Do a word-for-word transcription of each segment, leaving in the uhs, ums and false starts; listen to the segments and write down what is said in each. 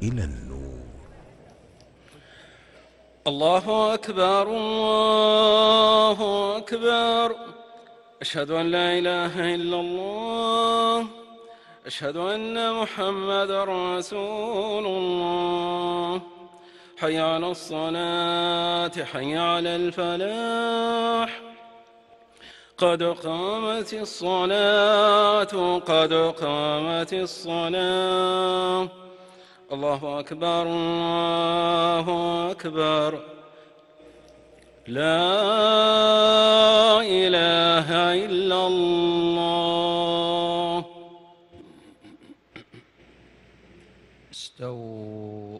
إلى النور. الله أكبر الله أكبر. أشهد أن لا إله إلا الله. أشهد أن محمدًا رسول الله. حي على الصلاة حي على الفلاح. قد قامت الصلاة قد قامت الصلاة. الله أكبر الله أكبر. لا إله إلا الله. استووا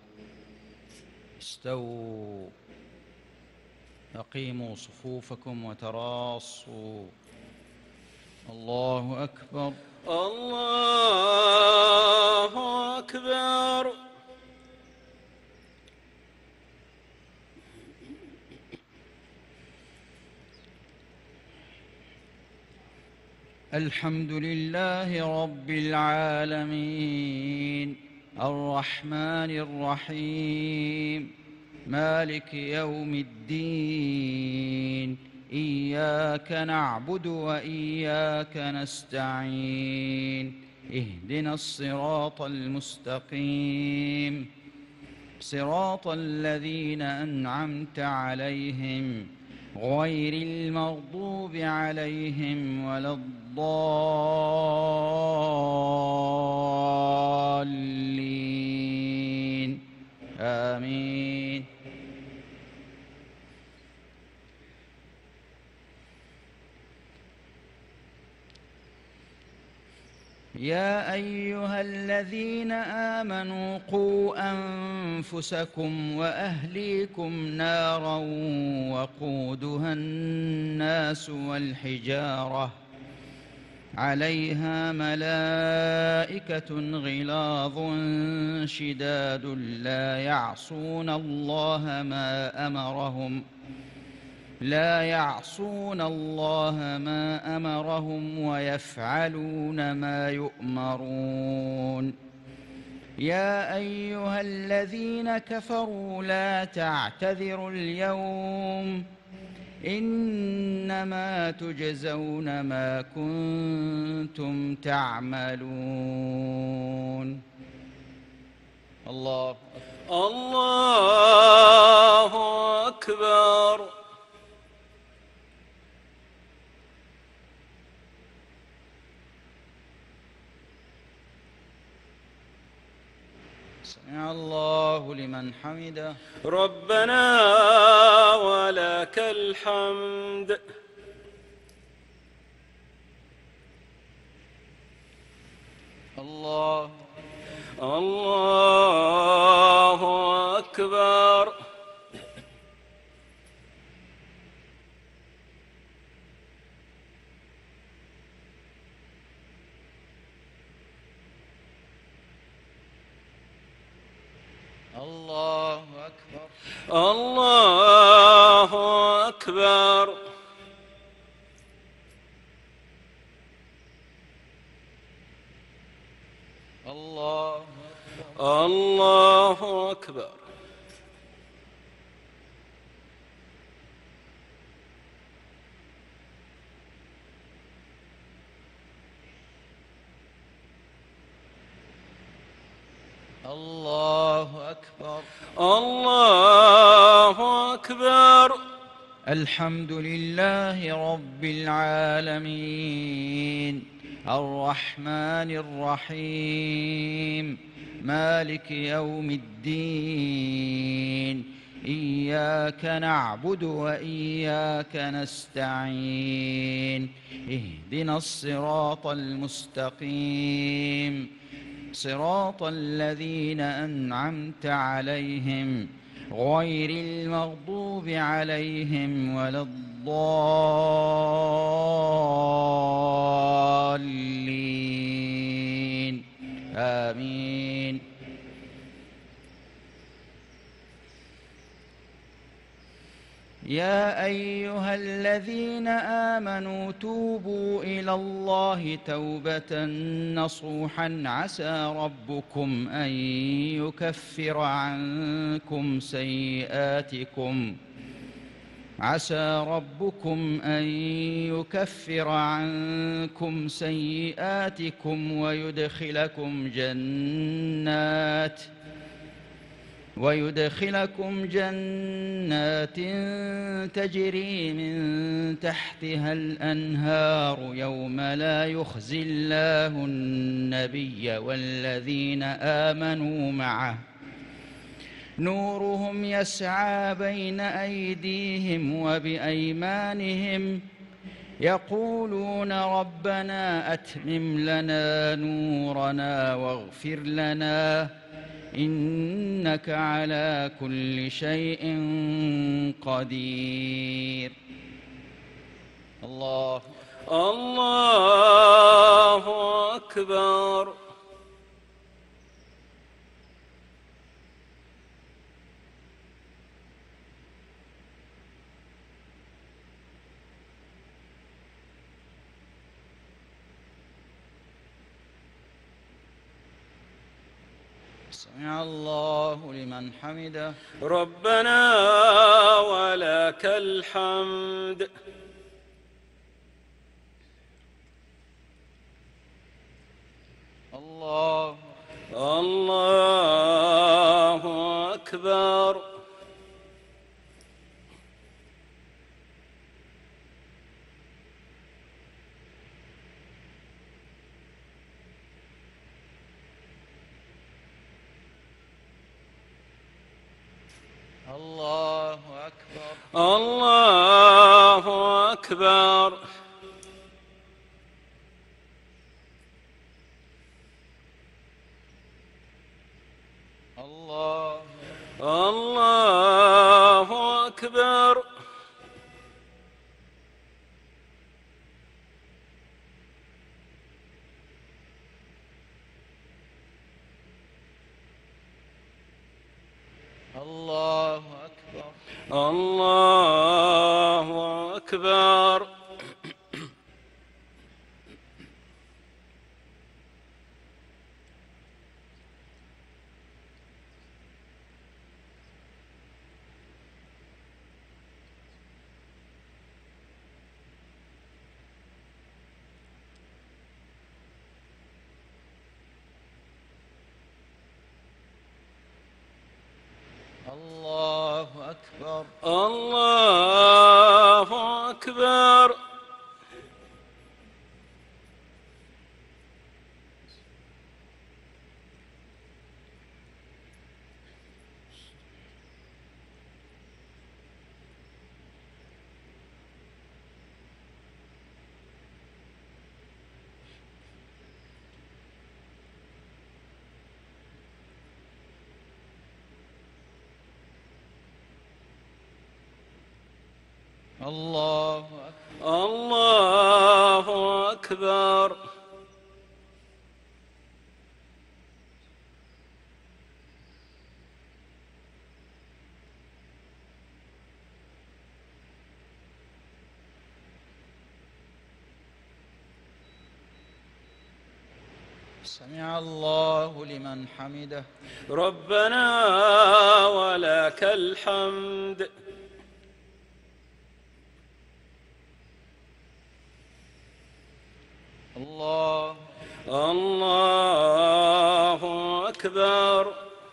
استووا أقيموا صفوفكم وتراصوا. الله أكبر الله أكبر. الحمد لله رب العالمين الرحمن الرحيم مالك يوم الدين. إياك نعبد وإياك نستعين. اهدنا الصراط المستقيم صراط الذين أنعمت عليهم غير المغضوب عليهم ولا الضالين. آمين. يا أيها الذين آمنوا قوا أنفسكم وأهليكم نارا وقودها الناس والحجارة عليها ملائكة غلاظ شداد لا يعصون الله ما أمرهم لا يعصون الله ما أمرهم ويفعلون ما يؤمرون. يا أيها الذين كفروا لا تعتذروا اليوم إنما تجزون ما كنتم تعملون. الله الله أكبر. سمع الله لمن حمده. ربنا ولك الحمد. الله الله أكبر. الله أكبر. الله أكبر. الله الله أكبر. الله أكبر. الله أكبر. الحمد لله رب العالمين الرحمن الرحيم مالك يوم الدين. إياك نعبد وإياك نستعين. اهدنا الصراط المستقيم صراط الذين أنعمت عليهم غير المغضوب عليهم ولا الضالين. آمين. يا أيها الذين آمنوا توبوا إلى الله توبة نصوحا عسى ربكم أن يكفر عنكم سيئاتكم عسى ربكم أن يكفر عنكم سيئاتكم ويدخلكم جنات ويدخلكم جنات تجري من تحتها الأنهار يوم لا يخزي الله النبي والذين آمنوا معه نورهم يسعى بين أيديهم وبأيمانهم يقولون ربنا أتمم لنا نورنا واغفر لنا إنك على كل شيء قدير. الله الله أكبر. سمع الله لمن حمده. ربنا ولك الحمد. الله الله أكبر. الله أكبر. الله أكبر. الله الله أكبر. الله أكبر. الله أكبر. الله أكبر. الله أكبر. الله الله أكبر. سمع الله لمن حمده. ربنا ولك الحمد. الله الله أكبر.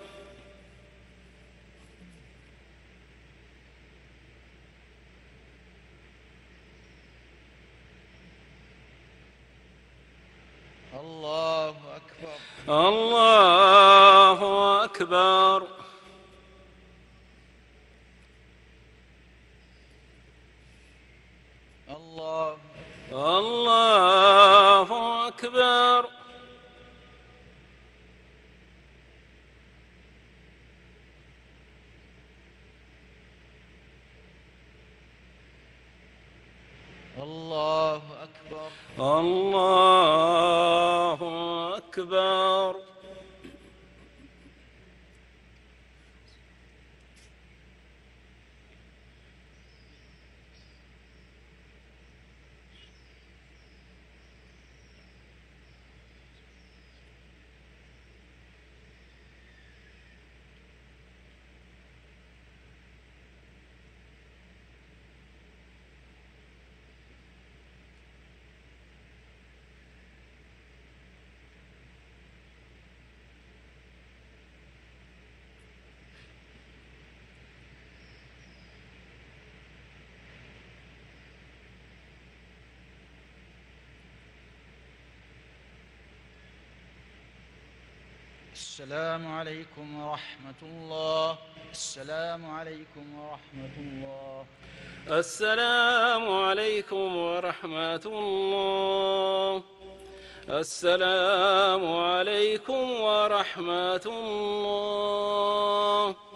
الله أكبر. الله أكبر. الله الله أكبر. الله أكبر. الله أكبر. السلام عليكم ورحمة الله. السلام عليكم ورحمة الله. السلام عليكم ورحمة الله. السلام عليكم ورحمة الله.